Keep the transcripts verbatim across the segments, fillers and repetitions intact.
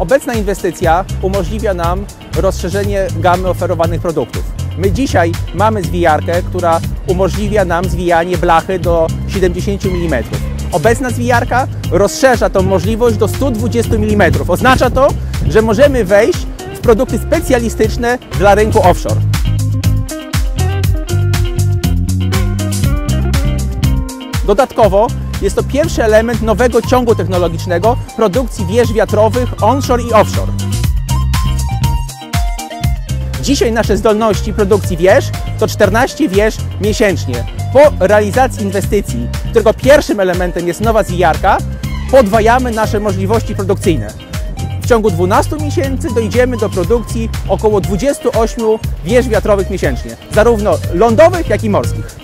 Obecna inwestycja umożliwia nam rozszerzenie gamy oferowanych produktów. My dzisiaj mamy zwijarkę, która umożliwia nam zwijanie blachy do siedemdziesięciu milimetrów. Obecna zwijarka rozszerza tą możliwość do stu dwudziestu milimetrów. Oznacza to, że możemy wejść w produkty specjalistyczne dla rynku offshore. Dodatkowo jest to pierwszy element nowego ciągu technologicznego produkcji wież wiatrowych onshore i offshore. Dzisiaj nasze zdolności produkcji wież to czternaście wież miesięcznie. Po realizacji inwestycji, którego pierwszym elementem jest nowa zwijarka, podwajamy nasze możliwości produkcyjne. W ciągu dwunastu miesięcy dojdziemy do produkcji około dwudziestu ośmiu wież wiatrowych miesięcznie, zarówno lądowych, jak i morskich.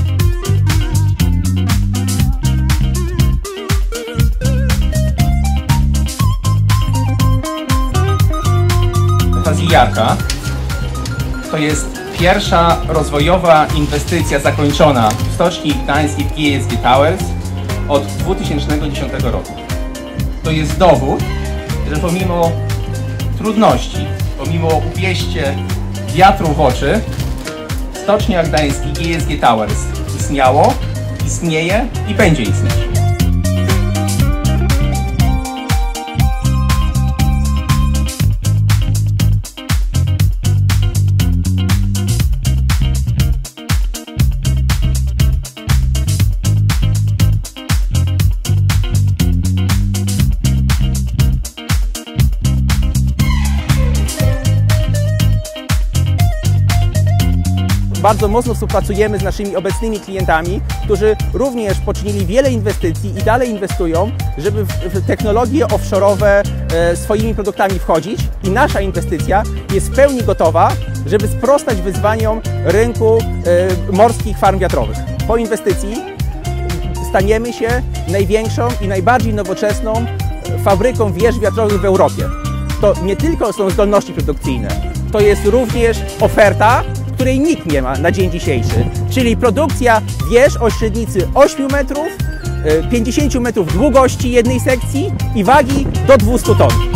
Ta zwijarka to jest pierwsza rozwojowa inwestycja zakończona w Stoczni Gdańskiej w G S G Towers od dwa tysiące dziesiątego roku. To jest dowód, że pomimo trudności, pomimo upieście wiatru w oczy, Stocznia Gdańskiej G S G Towers istniało, istnieje i będzie istnieć. Bardzo mocno współpracujemy z naszymi obecnymi klientami, którzy również poczynili wiele inwestycji i dalej inwestują, żeby w technologie offshore'owe swoimi produktami wchodzić. I nasza inwestycja jest w pełni gotowa, żeby sprostać wyzwaniom rynku morskich farm wiatrowych. Po inwestycji staniemy się największą i najbardziej nowoczesną fabryką wież wiatrowych w Europie. To nie tylko są zdolności produkcyjne, to jest również oferta, której nikt nie ma na dzień dzisiejszy, czyli produkcja wież o średnicy ośmiu metrów, pięćdziesięciu metrów długości jednej sekcji i wagi do dwustu ton.